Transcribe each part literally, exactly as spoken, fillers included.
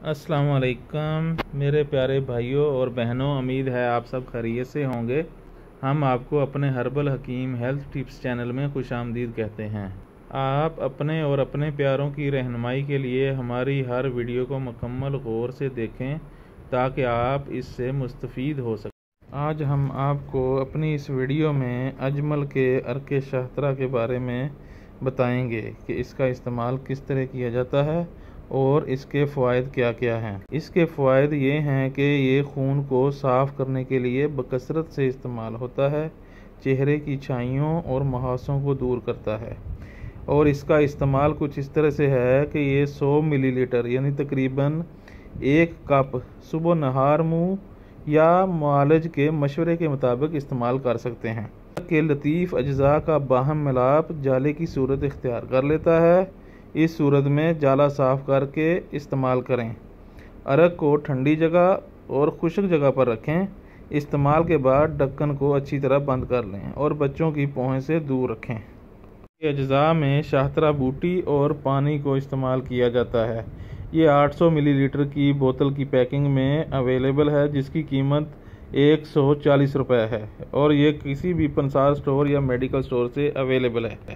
अस्सलाम वालेकुम मेरे प्यारे भाइयों और बहनों, उम्मीद है आप सब खैरियत से होंगे। हम आपको अपने हर्बल हकीम हेल्थ टिप्स चैनल में खुशामदीद कहते हैं। आप अपने और अपने प्यारों की रहनुमाई के लिए हमारी हर वीडियो को मुकम्मल गौर से देखें ताकि आप इससे मुस्तफ़ीद हो सकें। आज हम आपको अपनी इस वीडियो में अजमल के अर्के शहतरा के बारे में बताएंगे कि इसका इस्तेमाल किस तरह किया जाता है और इसके फ़वाइद क्या क्या हैं। इसके फ़वाइद ये हैं कि ये खून को साफ़ करने के लिए बकसरत से इस्तेमाल होता है, चेहरे की छाइयों और मुहासों को दूर करता है और इसका इस्तेमाल कुछ इस तरह से है कि ये सौ मिलीलीटर यानी तकरीबन एक कप सुबह नहार मुँह या मुआलिज के मशवरे के मुताबिक इस्तेमाल कर सकते हैं। के लतीफ़ अज्जा का बाहम मिलाप जाले की सूरत इख्तियार कर लेता है। इस सूरत में जाला साफ़ करके इस्तेमाल करें। अरक को ठंडी जगह और खुश्क जगह पर रखें। इस्तेमाल के बाद ढक्कन को अच्छी तरह बंद कर लें और बच्चों की पहुँच से दूर रखें। अज्जा में शहतरा बूटी और पानी को इस्तेमाल किया जाता है। ये आठ सौ मिलीलीटर की बोतल की पैकिंग में अवेलेबल है जिसकी कीमत एक सौ चालीस रुपये है और ये किसी भी पंसार स्टोर या मेडिकल स्टोर से अवेलेबल है।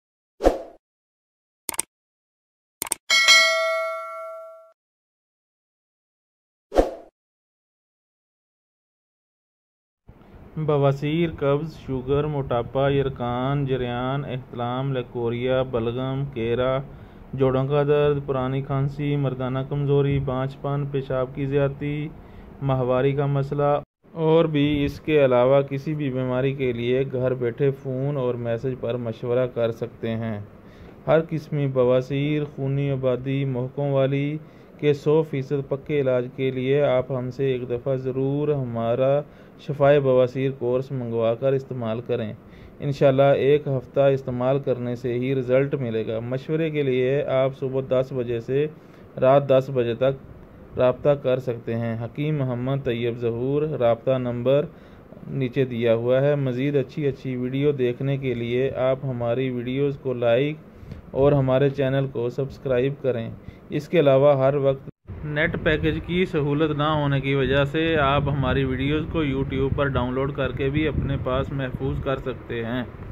बवासीर, कब्ज़, शुगर, मोटापा, यरकान, जरियान, एहतलाम, लकोरिया, बलगम, केरा, जोड़ों का दर्द, पुरानी खांसी, मर्दाना कमज़ोरी, बांझपन, पेशाब की ज़्यादती, माहवारी का मसला और भी इसके अलावा किसी भी बीमारी के लिए घर बैठे फ़ोन और मैसेज पर मशवरा कर सकते हैं। हर किस्मी बवासीर, खूनी आबादी, महकों वाली के सौ फ़ीसद पक्के इलाज के लिए आप हमसे एक दफ़ा ज़रूर हमारा शफ़ाए बवासीर कोर्स मंगवा कर इस्तेमाल करें। इंशाल्लाह एक हफ़्ता इस्तेमाल करने से ही रिज़ल्ट मिलेगा। मशवरे के लिए आप सुबह दस बजे से रात दस बजे तक राब्ता कर सकते हैं। हकीम मोहम्मद तैयब ज़हूर, राब्ता नंबर नीचे दिया हुआ है। मज़ीद अच्छी अच्छी वीडियो देखने के लिए आप हमारी वीडियोज़ को लाइक और हमारे चैनल को सब्सक्राइब करें। इसके अलावा हर वक्त नेट पैकेज की सहूलत ना होने की वजह से आप हमारी वीडियोज़ को यूट्यूब पर डाउनलोड करके भी अपने पास महफूज कर सकते हैं।